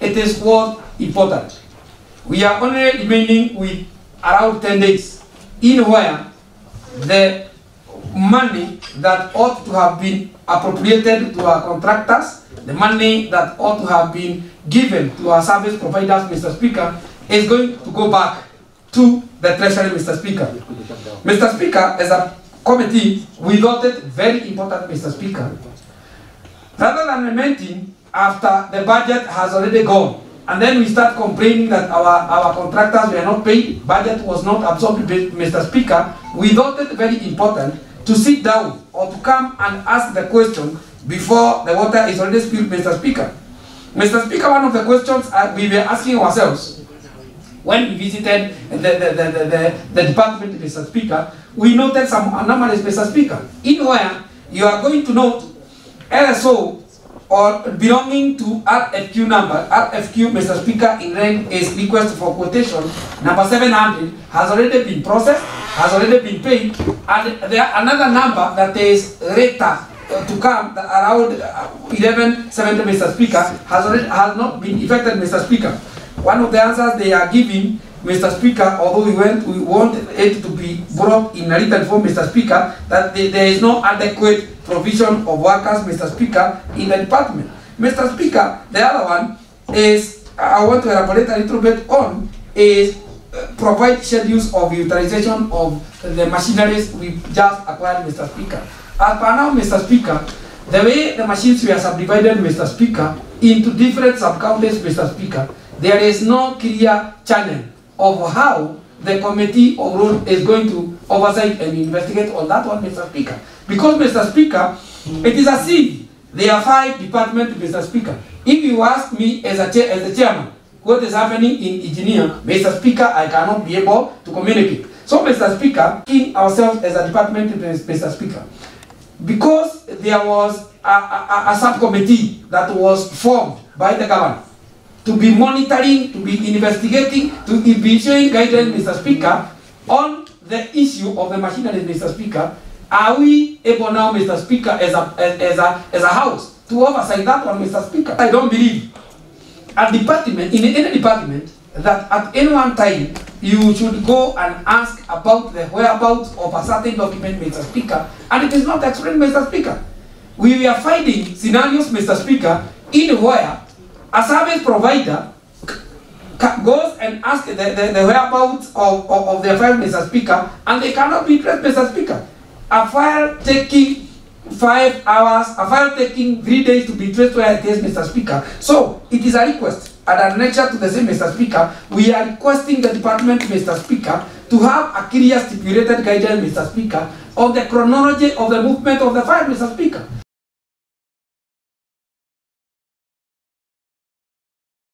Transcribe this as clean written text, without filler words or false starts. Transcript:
it is what important. We are only remaining with around 10 days in where the money that ought to have been appropriated to our contractors, the money that ought to have been given to our service providers, Mr. Speaker, is going to go back to the Treasury, Mr. Speaker. Mr. Speaker, as a committee, we thought it very important, Mr. Speaker, rather than lamenting after the budget has already gone, and then we start complaining that our contractors were not paid, budget was not absorbed, Mr. Speaker, we thought it very important to sit down or to come and ask the question before the water is already spilled, Mr. Speaker. Mr. Speaker, one of the questions we were asking ourselves when we visited the department, Mr. Speaker, we noted some anomalies, Mr. Speaker, in where you are going to note LSO or belonging to RFQ number. RFQ, Mr. Speaker, in rank is request for quotation number 700 has already been processed, has already been paid, and there another number that is later to come around 1170, Mr. Speaker, has not been effected, Mr. Speaker. One of the answers they are giving, Mr. Speaker, although we want it to be brought in a written form, Mr. Speaker, that there is no adequate provision of workers, Mr. Speaker, in the department. Mr. Speaker, the other one is, I want to elaborate a little bit on, is provide schedules of utilization of the machineries we just acquired, Mr. Speaker. As per now, Mr. Speaker, the way the machines were subdivided, Mr. Speaker, into different sub-counties, Mr. Speaker, there is no clear channel of how the committee of road is going to oversight and investigate on that one, Mr. Speaker. Because, Mr. Speaker, it is as if there are 5 departments, Mr. Speaker. If you ask me as the chairman, what is happening in engineer, Mr. Speaker, I cannot be able to communicate. So, Mr. Speaker, in ourselves as a department, Mr. Speaker, because there was a subcommittee that was formed by the government to be monitoring, to be investigating, to be issuing guidance, Mr. Speaker, on the issue of the machinery, Mr. Speaker, are we able now, Mr. Speaker, as a house, to oversight that one, Mr. Speaker? I don't believe a department, in any department, that at any one time you should go and ask about the whereabouts of a certain document, Mr. Speaker, and it is not explained, Mr. Speaker. We are finding scenarios, Mr. Speaker, in where a service provider goes and asks the whereabouts of their file, Mr. Speaker, and they cannot be traced, Mr. Speaker. A file taking 5 hours, a file taking 3 days to be traced where it is, Mr. Speaker. So, it is a request. And an annexure to the same, Mr. Speaker, we are requesting the department, Mr. Speaker, to have a clear stipulated guidance, Mr. Speaker, on the chronology of the movement of the file, Mr. Speaker.